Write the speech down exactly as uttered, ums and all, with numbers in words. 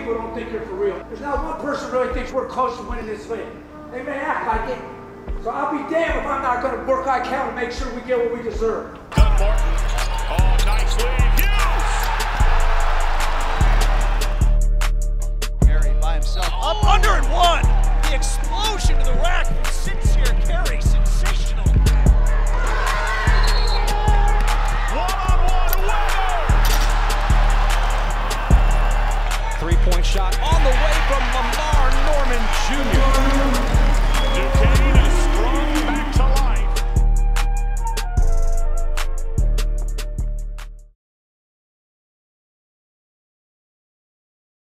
people don't think you're for real. There's not one person really thinks we're close to winning this league. They may act like it. So I'll be damned if I'm not going to work I can to make sure we get what we deserve.